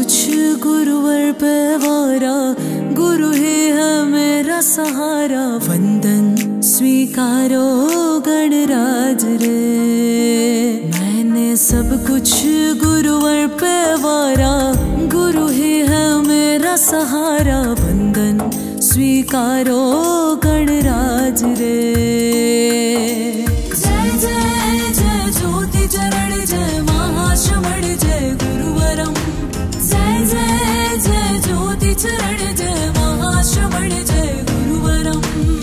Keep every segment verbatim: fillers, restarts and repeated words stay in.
कुछ गुरुवर पे वारा, गुरु ही है मेरा सहारा। वंदन स्वीकारो गणराज रे, मैंने सब कुछ गुरुवर पे वारा, गुरु ही है मेरा सहारा। वंदन स्वीकारो गणराज रे। जय जय जय ज्योति चरण, जय महाश्रमण, जय गुरुवरम। जय जय जय ज्योति चरण, जय महाश्रमण, जय गुरुवरम।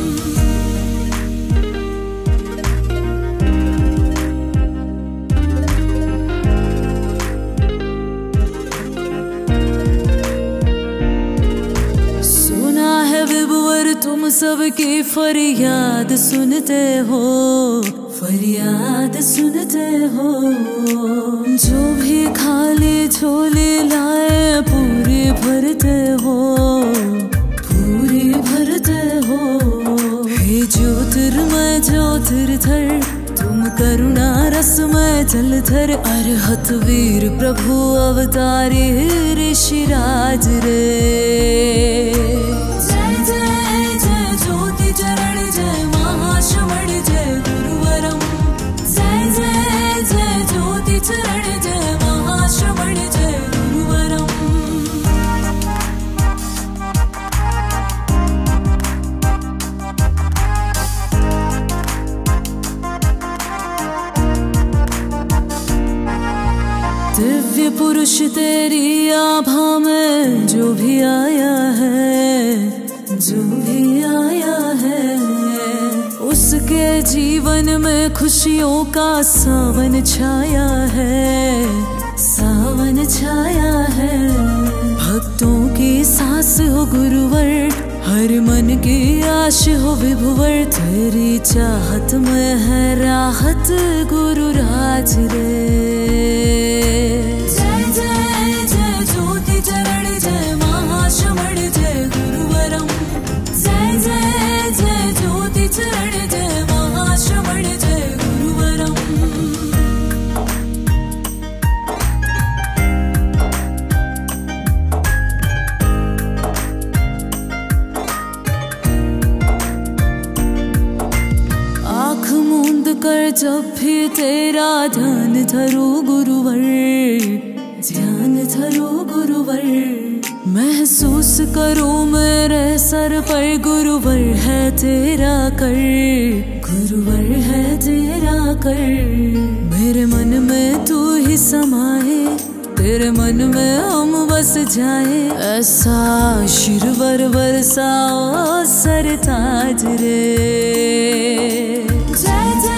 सुना है विभुवर तुम सबकी फरियाद सुनते हो, फरियाद सुनते हो। जो भी खाली झोली लाए पूरी भरते हो, पूरी भरते हो। हे ज्योतिर्मय ज्योतिर्धर, तुम करुणा रसमय जलधर। अरहत वीर प्रभु अवतारी ऋषिराज रे। जय जय जय ज्योति चरण, जय महाश्रमण, जय गुरुवरम। जय जय जय ज्योति चरण, जय महाश्रमण, जय गुरुवरम। दिव्य पुरुष तेरी आभा में जो भी आया है, जो भी आया है, उसके जीवन में खुशियों का सावन छाया है, सावन छाया है। भक्तों की सांस हो गुरुवर, हर मन की आश हो विभुवर। तेरी चाहत में है राहत गुरुराज रे। जय जय जय ज्योति चरण, जय महाश्रमण, जय गुरुवरम। जय जय जय ज्योति चरण, जय महाश्रमण, जय गुरुवरम। आँख मूंद कर जब भी तेरा ध्यान धरो गुरुवर, ध्यान धरो गुरुवर। महसूस करो मेरे सर पर गुरुवर है तेरा कर, गुरुवर है तेरा कर। मेरे मन में तू ही समाए, तेरे मन में हम बस जाए। ऐसा आशीर्वाद बरसाओ सरताज रे। जय जय